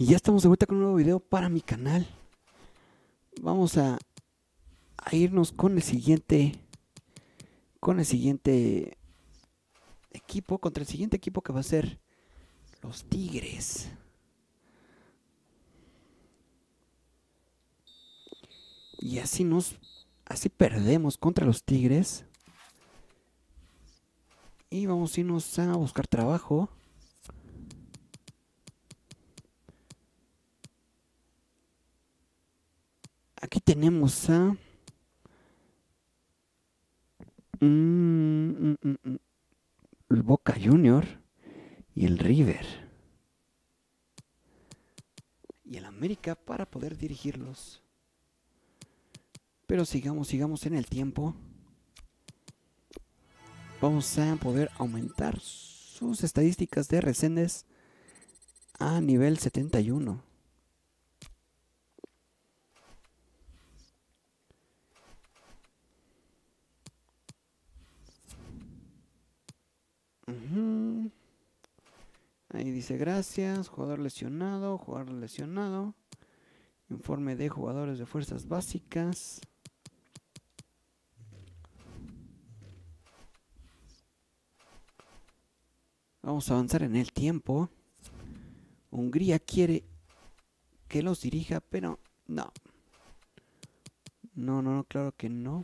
Y ya estamos de vuelta con un nuevo video para mi canal. Vamos a irnos con el siguiente equipo, contra el siguiente equipo que va a ser los Tigres. Y así perdemos contra los Tigres. Y vamos a irnos a buscar trabajo. Aquí tenemos a el Boca Junior y el River y el América para poder dirigirlos. Pero sigamos en el tiempo. Vamos a poder aumentar sus estadísticas de Reséndez a nivel 71. Ahí dice gracias, jugador lesionado, informe de jugadores de fuerzas básicas. Vamos a avanzar en el tiempo. Hungría quiere que los dirija, pero no. No, claro que no.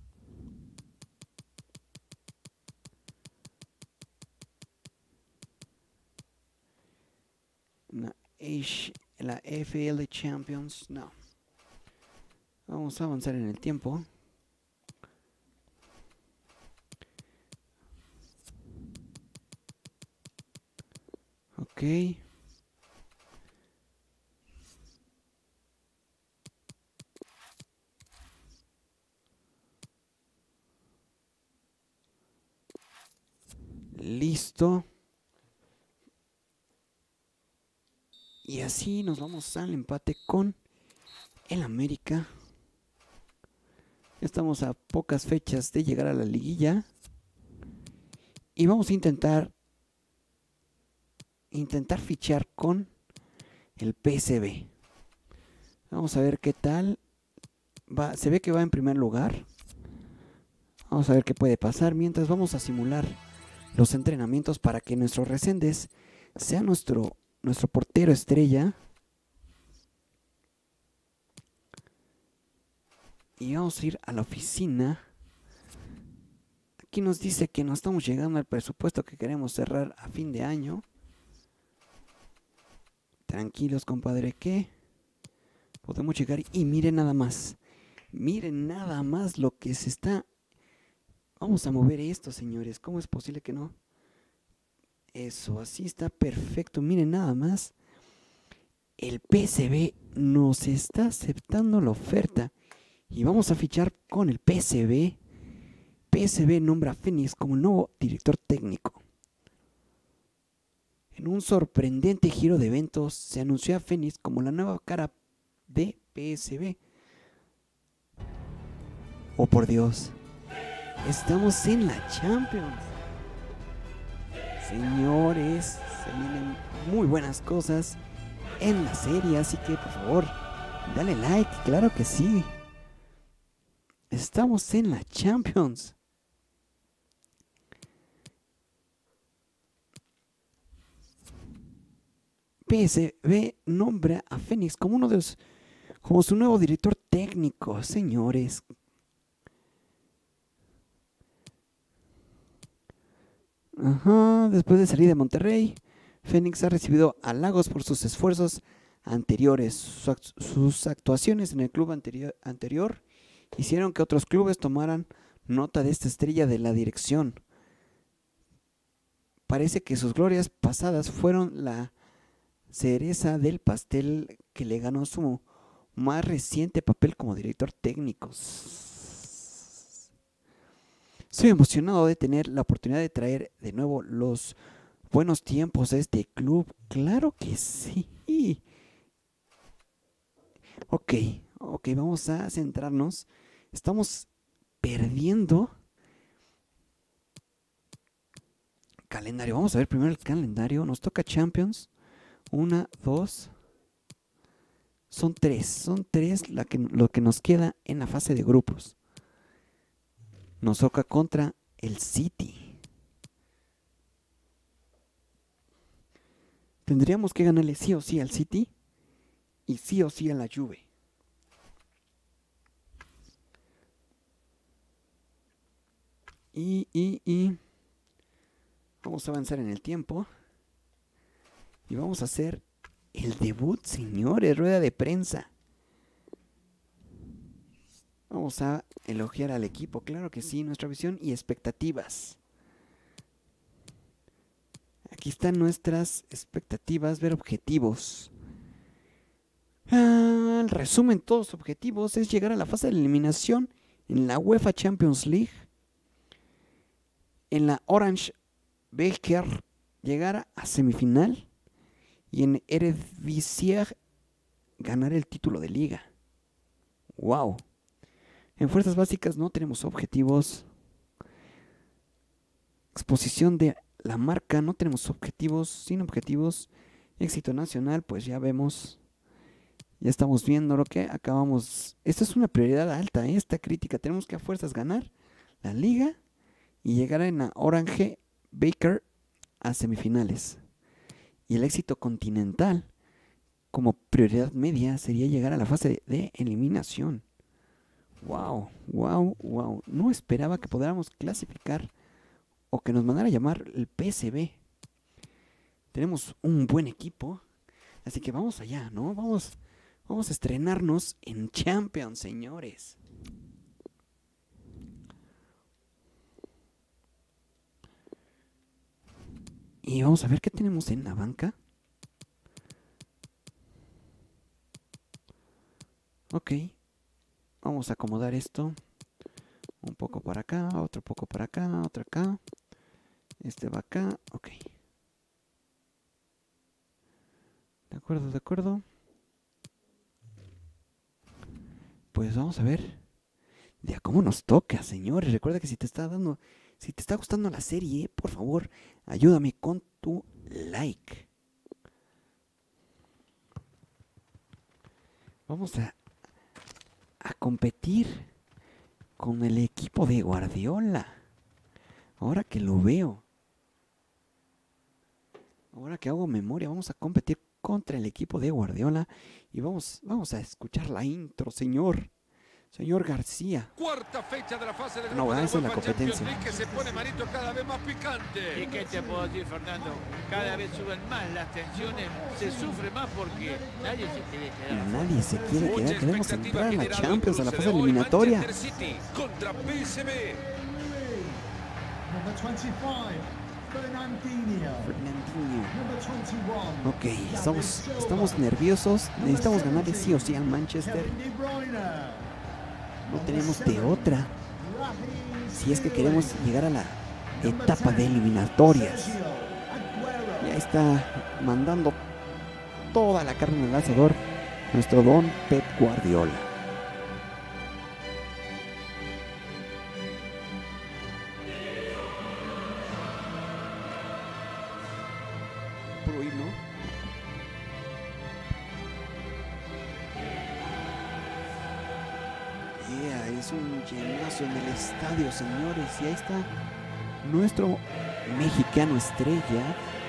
La FL Champions, no. Vamos a avanzar en el tiempo. Ok. Listo. Y así nos vamos al empate con el América. Estamos a pocas fechas de llegar a la liguilla. Y vamos a intentar fichar con el PSV. Vamos a ver qué tal va. Se ve que va en primer lugar. Vamos a ver qué puede pasar. Mientras vamos a simular los entrenamientos para que nuestro Reséndez sea nuestro portero estrella. Y vamos a ir a la oficina. Aquí nos dice que no estamos llegando al presupuesto que queremos cerrar a fin de año. Tranquilos, compadre, que podemos llegar. Y miren nada más. Miren nada más lo que se está. Vamos a mover esto, señores. ¿Cómo es posible que no? Eso, así está perfecto. Miren nada más. El PSV nos está aceptando la oferta. Y vamos a fichar con el PSV. PSV nombra a Fénix como el nuevo director técnico. En un sorprendente giro de eventos, se anunció a Fénix como la nueva cara de PSV. Oh, por Dios. Estamos en la Champions. Señores, se vienen muy buenas cosas en la serie, así que por favor, dale like, claro que sí. Estamos en la Champions. PSV nombra a Fénix como como su nuevo director técnico, señores. Después de salir de Monterrey, Fénix ha recibido halagos por sus esfuerzos anteriores. Sus actuaciones en el club anterior hicieron que otros clubes tomaran nota de esta estrella de la dirección. Parece que sus glorias pasadas fueron la cereza del pastel que le ganó su más reciente papel como director técnico. Estoy emocionado de tener la oportunidad de traer de nuevo los buenos tiempos a este club. Claro que sí. Ok, vamos a centrarnos. Estamos perdiendo calendario. Vamos a ver primero el calendario. Nos toca Champions. 1, 2. Son tres lo que nos queda en la fase de grupos. Nos toca contra el City. Tendríamos que ganarle sí o sí al City y sí o sí a la Juve. Y vamos a avanzar en el tiempo. Y vamos a hacer el debut, señores, rueda de prensa. Vamos a elogiar al equipo, claro que sí, nuestra visión y expectativas. Aquí están nuestras expectativas, ver objetivos. El resumen, todos los objetivos es llegar a la fase de eliminación en la UEFA Champions League. En la Orange Beker llegar a semifinal. Y en Eredivisie ganar el título de liga. ¡Wow! En fuerzas básicas no tenemos objetivos. Exposición de la marca, no tenemos objetivos. Sin objetivos. Éxito nacional, pues ya vemos. Ya estamos viendo lo que acabamos. Esta es una prioridad alta, esta crítica. Tenemos que a fuerzas ganar la liga y llegar en la Orange Beker a semifinales. Y el éxito continental, como prioridad media, sería llegar a la fase de eliminación. Wow, wow, wow. No esperaba que podamos clasificar o que nos mandara a llamar el PSV. Tenemos un buen equipo, así que vamos allá, ¿no? Vamos a estrenarnos en Champions, señores. Y vamos a ver qué tenemos en la banca. Ok. Vamos a acomodar esto. Un poco para acá, otro poco para acá, otro acá. Este va acá. Ok. De acuerdo, de acuerdo. Pues vamos a ver de a cómo nos toca, señores. Recuerda que si te está gustando la serie, por favor, ayúdame con tu like. Vamos a competir con el equipo de Guardiola. Ahora que lo veo. Ahora que hago memoria, vamos a competir contra el equipo de Guardiola. Y vamos a escuchar la intro, señor García. Cuarta fecha de la fase de No, esa es la competencia. que se pone, Marito, cada vez más picante. ¿Y qué te puedo decir, Fernando? Cada vez suben más las tensiones, se sufre más porque nadie se quiere quedar. Nadie se quiere Mucha quedar. Queremos expectativa entrar a la generada Champions, a la cruce fase de hoy, eliminatoria. Manchester City contra PSV. Number 25, Fernandinho. Number 21. Ok, estamos nerviosos. Necesitamos ganarle sí o sí al Manchester. Kevin De Bruyne. No tenemos de otra. Si es que queremos llegar a la etapa de eliminatorias. Y ahí está mandando toda la carne en el asador nuestro don Pep Guardiola. Bruno. Es un llenazo en el estadio, señores. Y ahí está nuestro mexicano estrella.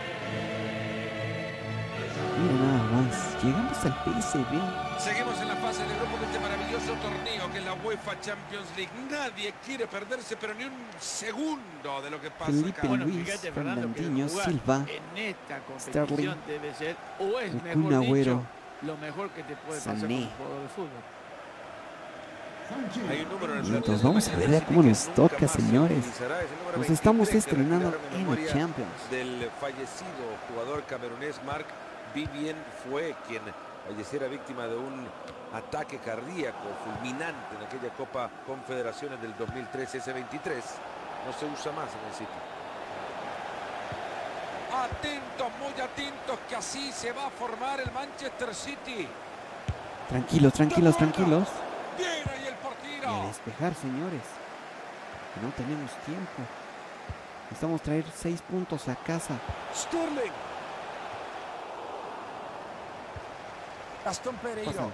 Mira nada más. Llegamos al PSV. Seguimos en la fase de grupo de este maravilloso torneo que es la UEFA Champions League. Nadie quiere perderse, pero ni un segundo de lo que pasa Felipe acá. Bueno, Luis, fíjate, Fernando, que Fernandinho, jugar Silva, en esta Sterling, competición debe ser, o es el mejor Kun Agüero, dicho, lo mejor que te puede pasar Sané. como jugador de fútbol. Hay un número en el Y entonces plantel vamos de a ver Manchester cómo City nos que toca, nunca más se señores. utilizará. Es el número Nos estamos 23 que estrenando recuperaron en memoria Champions. del fallecido jugador camerunés Marc Vivien fue quien falleciera víctima de un ataque cardíaco fulminante en aquella Copa Confederaciones del 2013. Ese 23 no se usa más en el City. Atentos, muy atentos, que así se va a formar el Manchester City. Tranquilos, tranquilos, tranquilos. Bien ahí el Y a portero. despejar, señores. Que no tenemos tiempo. Necesitamos traer 6 puntos a casa. Sterling. Gastón Pereiro. Pásala.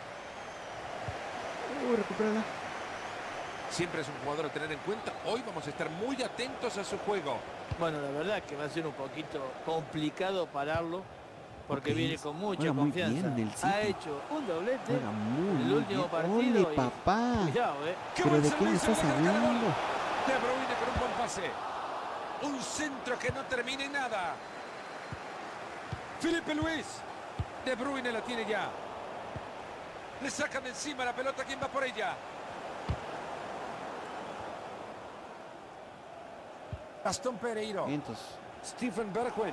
Recupérala. Siempre es un jugador a tener en cuenta. Hoy vamos a estar muy atentos a su juego. Bueno, la verdad que va a ser un poquito complicado pararlo porque Ok, viene con mucha juega muy confianza. bien el City. Ha hecho un doblete Juega muy, en el muy último bien. partido. Ole, papá. Cuidado, ¡Qué ¿Pero buen de qué me servicio estás de marcador! hablando? De Bruyne con un buen pase. Un centro que no termina en nada. Felipe Luis. De Bruyne la tiene ya. Le sacan de encima la pelota. ¿Quién va por ella? Gastón Pereiro. Vientos. Stephen Bergwijn.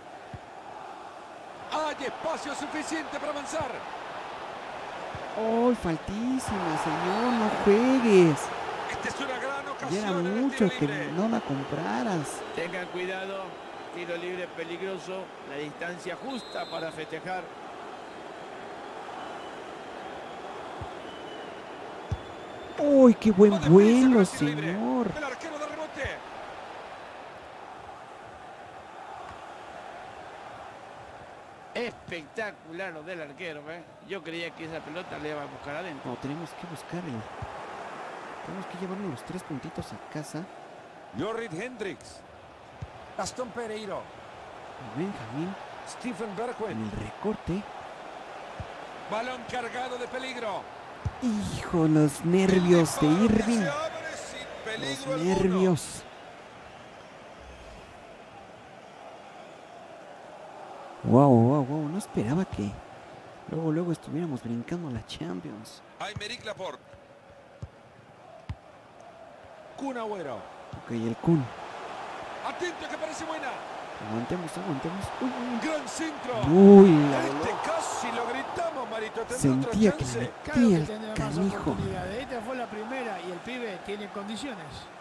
Hay espacio suficiente para avanzar. ¡Oh, faltísima, señor! ¡No juegues! Esta es una gran Ya ocasión. era en el mucho tiro que libre. no la compraras. Tengan cuidado, tiro libre peligroso, la distancia justa para festejar. ¡Uy, qué buen Va de prisa con vuelo, el tiro libre. señor! El arquero de rebote. Espectacular lo del arquero, ¿eh? Yo creía que esa pelota le iba a buscar adentro. No, tenemos que buscarlo. Tenemos que llevarnos los 3 puntitos a casa. Jorrit Hendricks. Gastón Pereiro. Benjamín Stephen en Bergwijn. el recorte. Balón cargado de peligro. ¡Hijo, los nervios de Irving! Se abre sin peligro Los alguno. nervios. Wow, wow, wow. No esperaba que luego estuviéramos brincando la Champions. Aymeric Laporte. Kun Agüero. Ok, el Kun. Atento que parece buena. Aguantemos. Uy, Un gran centro. uy, la Este voló. casi lo gritamos, Marito. ¿Tendrá Sentía otra que chance? le Claro metía que el tiene más canijo. oportunidades. Esta fue la primera y el pibe tiene condiciones.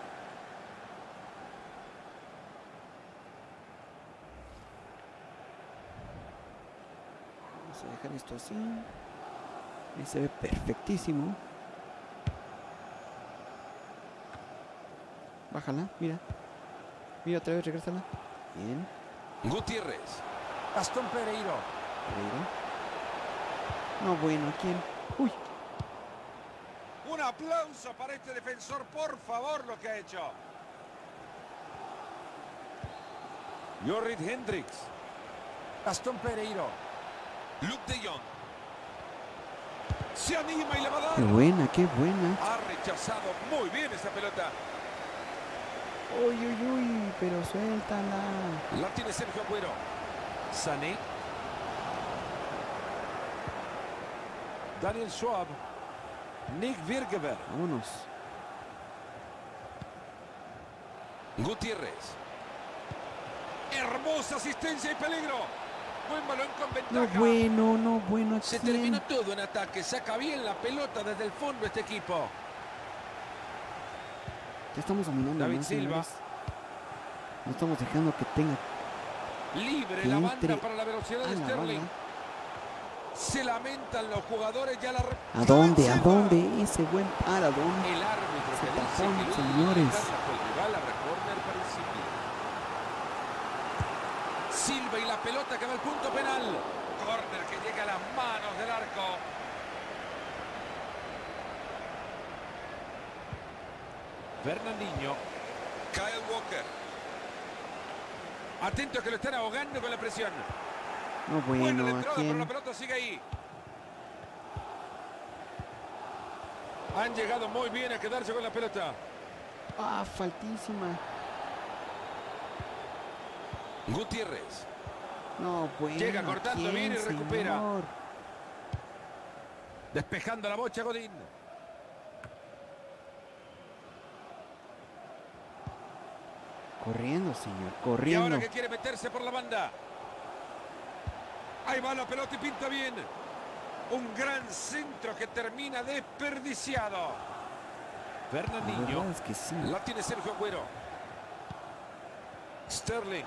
Vamos a dejar esto así. Ahí se ve perfectísimo. Bájala, mira. Mira otra vez, regrésala. Bien. Gutiérrez. Gastón Pereiro. Pereira. No, bueno, ¿quién? Uy, Un aplauso para este defensor, por favor, lo que ha hecho. Jorrit Hendricks. Gastón Pereiro. Luke de Jong. Se anima y le va a dar. qué buena, qué buena. Ha rechazado muy bien esa pelota. Uy, pero suéltala. La tiene Sergio Agüero. Sané. Daniel Schwab. Nick Birkeberg. Vámonos. Gutiérrez. Hermosa asistencia y peligro. Buen balón con ventaja. No bueno. ¿A Se quién? terminó todo en ataque. Saca bien la pelota desde el fondo este equipo. Ya estamos dominando David más, Silva. señores. No estamos dejando que tenga Libre que la entre banda para la velocidad a de la Sterling. banda. Se lamentan los jugadores. Ya la ¿A dónde? ¿A dónde? Ese buen paradón. El árbitro Se que dice tapón, que el único señores. que fue el rival a corner para el City. Silva y la pelota que va al punto penal. Corner que llega a las manos del arco. Fernandinho. Kyle Walker. Atento que lo están ahogando con la presión. No, Buena la bueno, ¿a entrada, pero la quién? pelota sigue ahí. Han llegado muy bien a quedarse con la pelota. Ah, faltísima. Gutiérrez. No, bueno. Llega cortando ¿a quién, bien y recupera. señor? Despejando la bocha Godín. Corriendo, señor, Y corriendo. ahora que quiere meterse por la banda. Ahí va la pelota y pinta bien. Un gran centro que termina desperdiciado. La Fernandinho. verdad es que sí. La tiene Sergio Agüero. Sterling.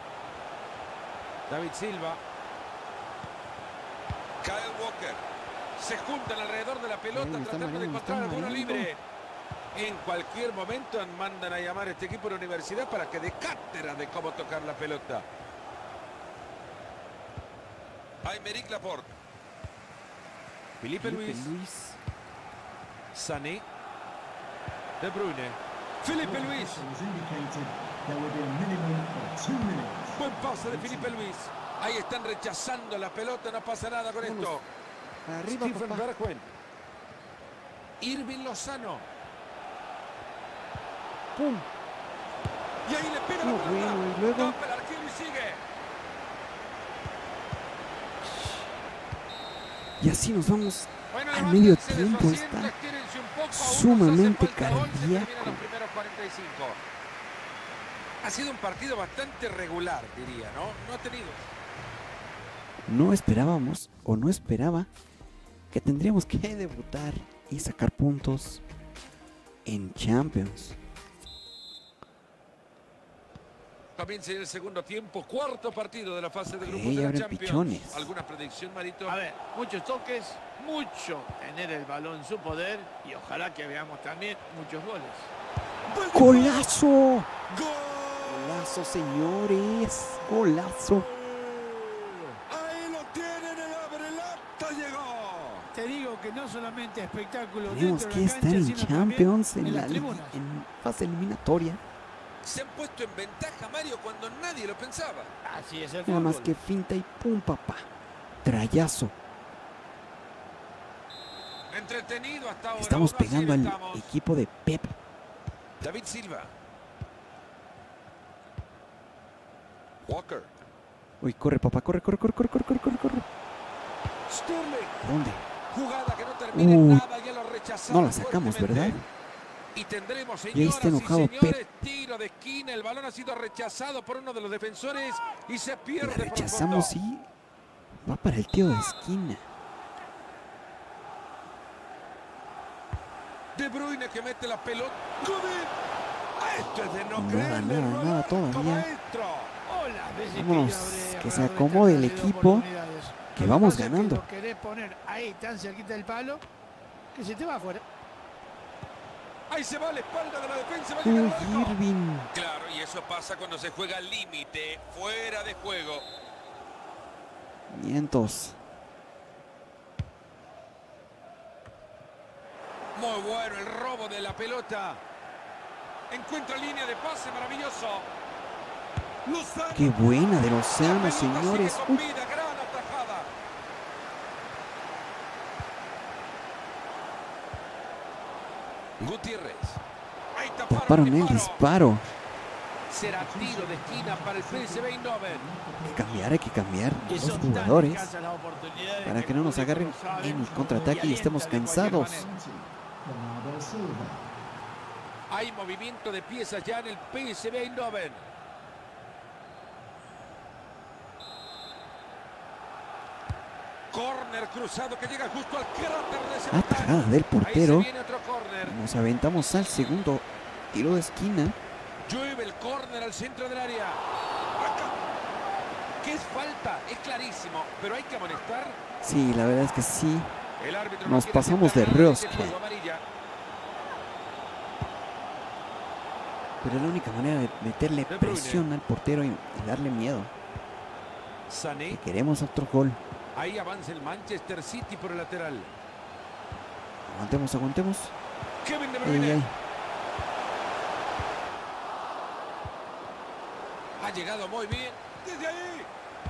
David Silva. Kyle Walker. Se juntan alrededor de la pelota Me está tratando de mareando, me está encontrar alguna mareando. libre. En cualquier momento mandan a llamar a este equipo de la universidad para que dé cátedra de cómo tocar la pelota. Aymeric Laporte. Felipe Luis. Sané. De Bruyne. Felipe Luis. It was indicated there would be a minimum of 2 minutes. Buen pase de Felipe Luis. Ahí están rechazando la pelota, no pasa nada con esto. Arriba, Stephen papá. Bergwijn. Irving Lozano. ¡Pum! Y ahí le pega la No, pelota. bueno, y luego. Tapa el arquero y sigue. Y así nos vamos Bueno, al levántense medio de su tiempo. asiento, Está estírense un poco, aún nos sumamente hace falta gol, se terminan cardíaco. los primeros 45. Ha sido un partido bastante regular, diría, ¿no? No ha tenido. No esperábamos o no esperaba que tendríamos que debutar y sacar puntos en Champions. Comienza el segundo tiempo, cuarto partido de la fase de Ok, grupos de la abren Champions. pichones. ¿Alguna predicción, Marito? A ver, muchos toques, mucho tener el balón en su poder y ojalá que veamos también muchos goles. ¡Golazo! ¡Gol! ¡Golazo, señores! ¡Golazo! Ahí lo tienen, el abrelata llegó. Te digo que no solamente espectáculo Tenemos dentro que de la estar cancha, en sino Champions, también en en la las tribunas. en fase eliminatoria. Se han puesto en ventaja, Mario, cuando nadie lo pensaba. Así es el Nada fútbol. más que finta y pum, papá. Trayazo. Entretenido hasta ahora. Estamos 1-0 pegando al estamos. equipo de Pep. David Silva. Walker. Uy, corre, papá, corre, corre, corre, corre, corre, corre, corre, corre. Sterling. ¿Dónde? Jugada que no termina en Uy, nada, ya lo rechazaron no la sacamos, fuertemente. ¿verdad? Y tendremos, ahí señoras está enojado y señores, Pep. tiro de esquina. El balón ha sido rechazado por uno de los defensores y se La pierde por el rechazamos fondo. y va para el tiro de esquina. De Bruyne que mete la pelota. Esto es de no Nada, creerle, nada, Roberto, nada todavía. maestro. Las veces que Vámonos, yo habré que se agarrado acomode el esta clase de equipo, oportunidades. que Lo vamos pasa es que ganando. lo querés poner ahí tan cerquita del palo que se te va afuera. Ahí se va a la espalda de la defensa. Va a Uy, llegar al arco. Irving. Claro, y eso pasa cuando se juega al límite, fuera de juego. Vientos. Muy bueno el robo de la pelota. Encuentra línea de pase, maravilloso. Lozano. Qué buena de La Lozano, pelota señores. sigue con Uy, vida, gran atajada. Gutiérrez. Ahí taparon el disparo. Será tiro de esquina para el PSV Eindhoven. Hay que cambiar Y los son tan jugadores escasas las oportunidades para que no nos público agarren lo sabe en el contraataque y estemos alienta de cualquier cansados. manera. Bernardo Silva. Hay movimiento de piezas ya en el PSV Eindhoven. Corner cruzado que llega justo al cráter de ese Atajada del Ahí se portero. viene otro córner. Nos aventamos al segundo tiro de esquina. Llueve el córner al centro del área. Acá. ¿Qué es falta? Es clarísimo, pero hay que amonestar. Sí, la verdad es que sí. El árbitro Nos quiere pasamos de aceptar nada, rosca. dice juego amarilla. Pero es la única manera de meterle De Bruyne. presión al portero y darle miedo. Sané. Que queremos otro gol. Ahí avanza el Manchester City por el lateral. Aguantemos, aguantemos. Kevin De Ay, Bruyne. ay. Ha llegado muy bien. Desde ahí.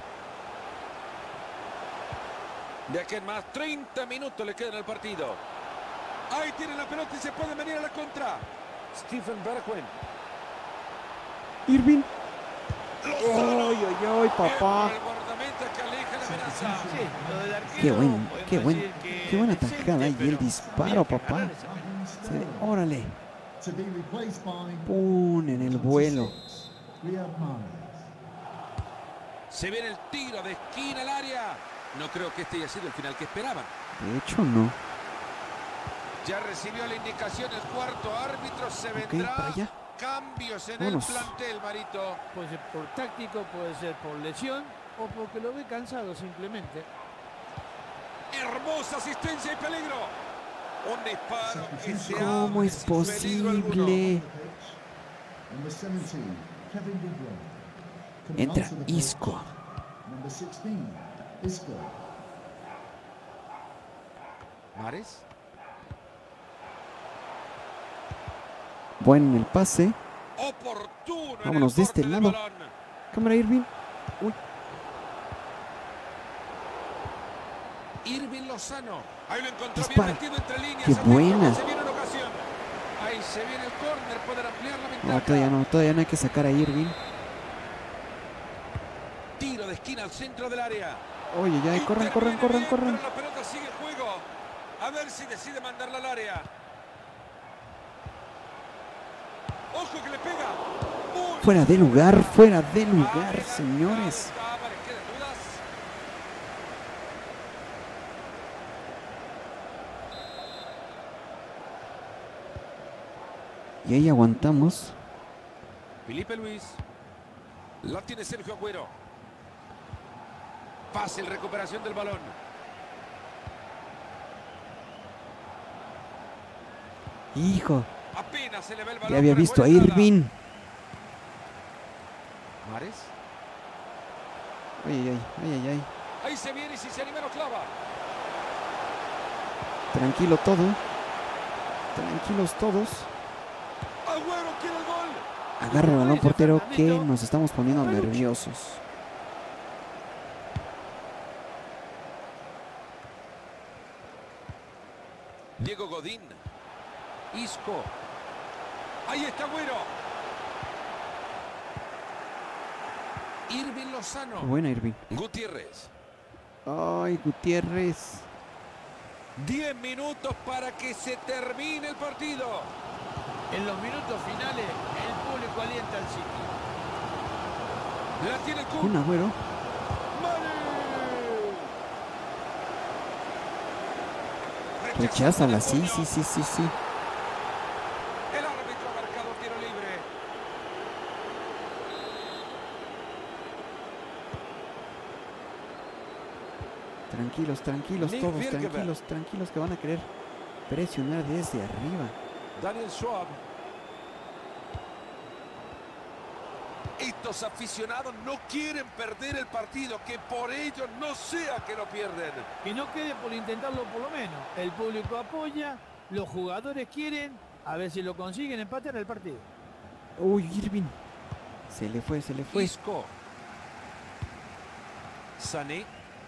De aquí en más, 30 minutos le quedan al partido. Ahí tiene la pelota y se puede venir a la contra. Stephen Bergwijn. Irving. Ay, ay, ay, papá. El guardameta que aleja la amenaza. Sí, lo del arquero, Qué buen, podemos qué buen, decir que qué buena decente, tajada y el pero disparo, había que papá. ganar esa pelota. Se- Órale. To be replaced by Pum, en el vuelo. 26, Riyad Mahrez. Se viene el tiro de esquina al área. No creo que este haya sido el final que esperaban. De hecho, no. Ya recibió la indicación el cuarto árbitro. Se Ok, vendrá. para allá. Cambios en Vámonos. el plantel, Marito. Puede ser por táctico, puede ser por lesión o porque lo ve cansado simplemente. Hermosa asistencia y peligro. Un disparo que se ¿Cómo abre es sin peligro alguno. posible? Number 17, Kevin De Bruyne. Coming Entra onto the pitch, Isco. Number 16, Isco. Mahrez. Buen el pase. Oportuno. Vámonos de este lado. Cámara, Irving. Uy. Irving Lozano. Ahí lo encontró Dispara. bien metido entre líneas. Qué buena. Se viene una ocasión. Ahí se viene el córner. Poder ampliar la ventaja. No, todavía no hay que sacar a Irving. Tiro de esquina al centro del área. Oye, ya, corran. Pero la pelota sigue en juego. A ver si decide mandarla al área. Ojo que le pega. Uy. Fuera de lugar, señores. Y ahí aguantamos. Felipe Luis. La tiene Sergio Agüero. Fácil recuperación del balón. Hijo, Apenas se le ve el balón. ya había por visto a buena entrada. Irving. Mahrez. Ay. Ahí se viene y si se anima lo clava. Tranquilo todo. Tranquilos todos. Agüero quiere el gol. Agarra el balón, portero, que nos estamos poniendo nerviosos. Diego Godín. Isco. Ahí está Agüero. Irving Lozano. Buena, Irving. Gutiérrez. Ay, Gutiérrez. 10 minutos para que se termine el partido. En los minutos finales, el público alienta al City. La tiene el Kun. Un Agüero. Recházala, sí. El árbitro ha marcado tiro libre. Tranquilos Nick todos, Bjergby. tranquilos que van a querer presionar desde arriba. Daniel Schwab. Estos aficionados no quieren perder el partido, que por ello no sea que lo pierden. Que no quede por intentarlo por lo menos. El público apoya, los jugadores quieren, a ver si lo consiguen empatar el partido. Uy, Irving. Se le fue. Isco. Sané.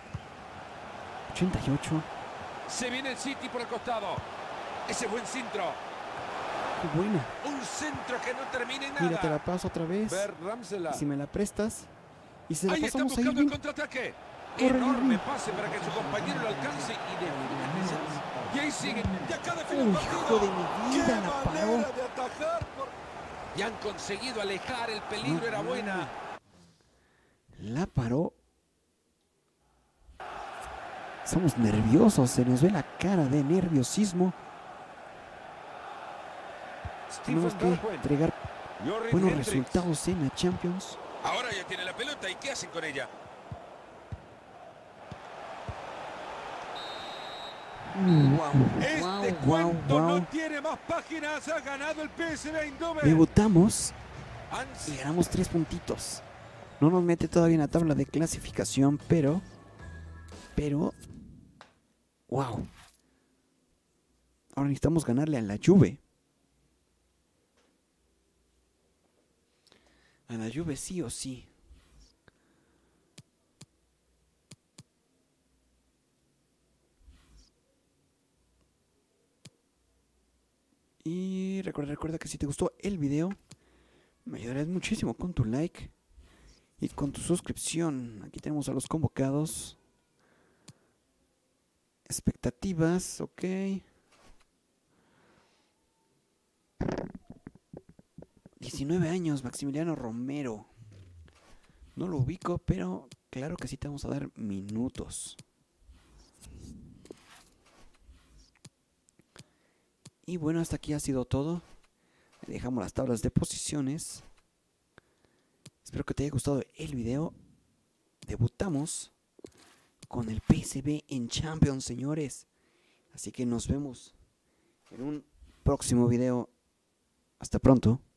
88. Se viene el City por el costado. Ese buen centro. Qué buena. Un centro que no termina en nada. Mira, te la paso otra vez. Ver Ramsela. Y si me la prestas. Y se la Ahí está pasamos a buscando el Irving. contraataque. Corre, Enorme Irving. pase para que su compañero lo alcance y define. Y ahí sigue. Y acá define el Uy, partido. hijo de mi vida, ¡Qué la paró! manera de atajar! Y han conseguido alejar. El peligro No, era buena. La paró. Somos nerviosos. Se nos ve la cara de nerviosismo. Tenemos Stephen que Bergwijn. entregar Jorrit buenos Hendricks. resultados en la Champions. Ahora ya tiene la pelota. ¿Y qué hacen con ella? Este cuento no tiene más páginas. Ha ganado el PSV Eindhoven. Debutamos Han y ganamos 3 puntitos. No nos mete todavía en la tabla de clasificación, pero, wow. Ahora necesitamos ganarle a la Juve. A la Juve sí o sí. Y recuerda que si te gustó el video, me ayudarías muchísimo con tu like y con tu suscripción. Aquí tenemos a los convocados. Expectativas, ok. ...19 años, Maximiliano Romero. No lo ubico, pero claro que sí te vamos a dar minutos. Y bueno, hasta aquí ha sido todo. Dejamos las tablas de posiciones. Espero que te haya gustado el video. Debutamos con el PSV en Champions, señores. Así que nos vemos en un próximo video. Hasta pronto.